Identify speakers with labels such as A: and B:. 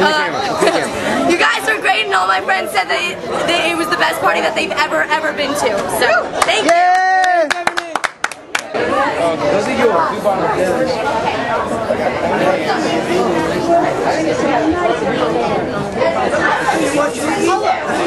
A: You guys were great, and all my friends said that it was the best party that they've ever been to. So, thank you.
B: Those are yours. We bought them together.